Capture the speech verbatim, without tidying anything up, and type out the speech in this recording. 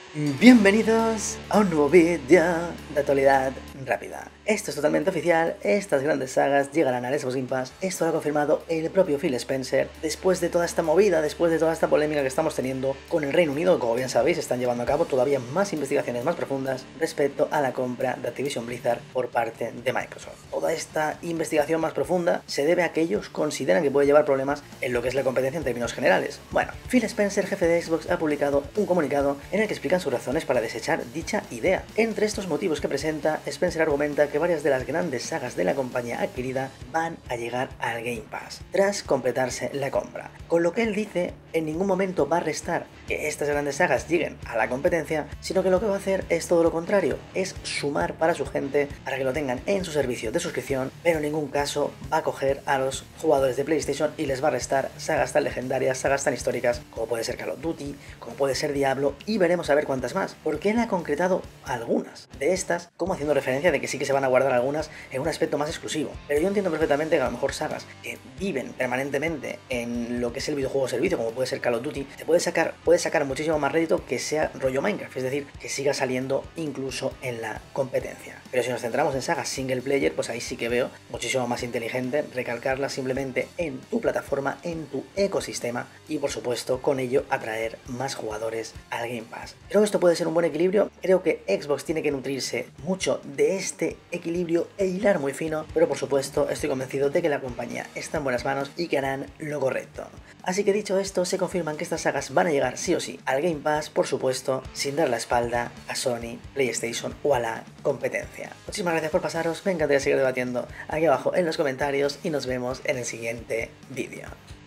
Bienvenidos a un nuevo vídeo de actualidad rápida. Esto es totalmente oficial, estas grandes sagas llegarán al Xbox Game Pass. Esto lo ha confirmado el propio Phil Spencer después de toda esta movida, después de toda esta polémica que estamos teniendo con el Reino Unido. Como bien sabéis, están llevando a cabo todavía más investigaciones más profundas respecto a la compra de Activision Blizzard por parte de Microsoft. Toda esta investigación más profunda se debe a que ellos consideran que puede llevar problemas en lo que es la competencia en términos generales. Bueno, Phil Spencer, jefe de Xbox, ha publicado un comunicado en el que explican sus razones para desechar dicha idea. Entre estos motivos que presenta, Spencer argumenta que varias de las grandes sagas de la compañía adquirida van a llegar al Game Pass tras completarse la compra, con lo que él dice en ningún momento va a restar que estas grandes sagas lleguen a la competencia, sino que lo que va a hacer es todo lo contrario, es sumar para su gente para que lo tengan en su servicio de suscripción, pero en ningún caso va a coger a los jugadores de PlayStation y les va a restar sagas tan legendarias, sagas tan históricas como puede ser Call of Duty, como puede ser Diablo, y veremos a ver cuántas más, porque él ha concretado algunas de estas como haciendo referencia de que sí que se van a guardar algunas en un aspecto más exclusivo. Pero yo entiendo perfectamente que a lo mejor sagas que viven permanentemente en lo que es el videojuego servicio, como puede ser Call of Duty, te puede sacar, puede sacar muchísimo más rédito que sea rollo Minecraft, es decir, que siga saliendo incluso en la competencia. Pero si nos centramos en sagas single player, pues ahí sí que veo muchísimo más inteligente recalcarlas simplemente en tu plataforma, en tu ecosistema, y por supuesto con ello atraer más jugadores al Game Pass. Creo que esto puede ser un buen equilibrio. Creo que Xbox tiene que nutrirse mucho de este equilibrio e hilar muy fino, pero por supuesto estoy convencido de que la compañía está en buenas manos y que harán lo correcto. Así que dicho esto, se confirman que estas sagas van a llegar sí o sí al Game Pass, por supuesto, sin dar la espalda a Sony, PlayStation o a la competencia. Muchísimas gracias por pasaros, me encantaría seguir debatiendo aquí abajo en los comentarios y nos vemos en el siguiente vídeo.